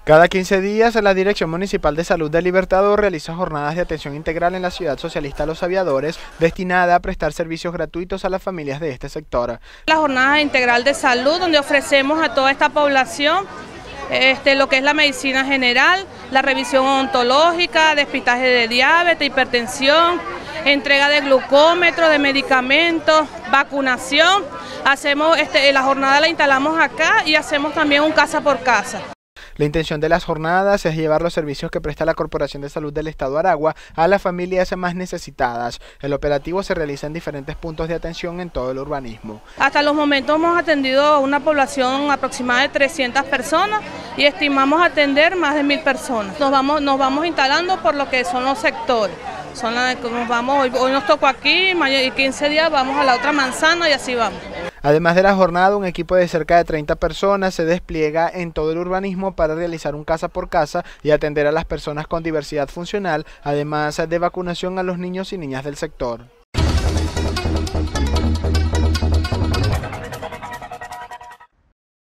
Cada 15 días, la Dirección Municipal de Salud del Libertador realiza jornadas de atención integral en la ciudad socialista Los Aviadores, destinada a prestar servicios gratuitos a las familias de este sector. La jornada integral de salud, donde ofrecemos a toda esta población lo que es la medicina general, la revisión odontológica, despistaje de diabetes, hipertensión, entrega de glucómetro, de medicamentos, vacunación. Hacemos la jornada la instalamos acá y hacemos también un casa por casa. La intención de las jornadas es llevar los servicios que presta la Corporación de Salud del Estado Aragua a las familias más necesitadas. El operativo se realiza en diferentes puntos de atención en todo el urbanismo. Hasta los momentos hemos atendido a una población aproximada de 300 personas y estimamos atender más de 1000 personas. Nos vamos instalando por lo que son los sectores. Hoy nos tocó aquí, y 15 días vamos a la otra manzana y así vamos. Además de la jornada, un equipo de cerca de 30 personas se despliega en todo el urbanismo para realizar un casa por casa y atender a las personas con diversidad funcional, además de vacunación a los niños y niñas del sector.